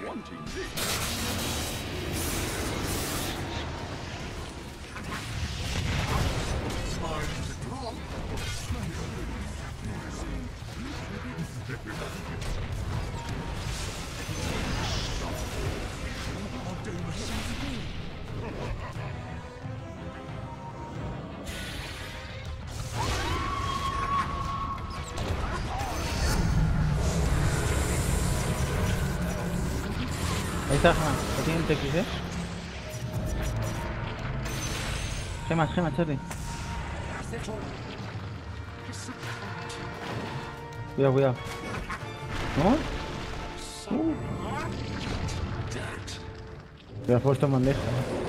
Ahí está Gema, lo tiene el TX, Gema, Cherry. Cuidado. ¿No? Te lo has puesto en bandeja.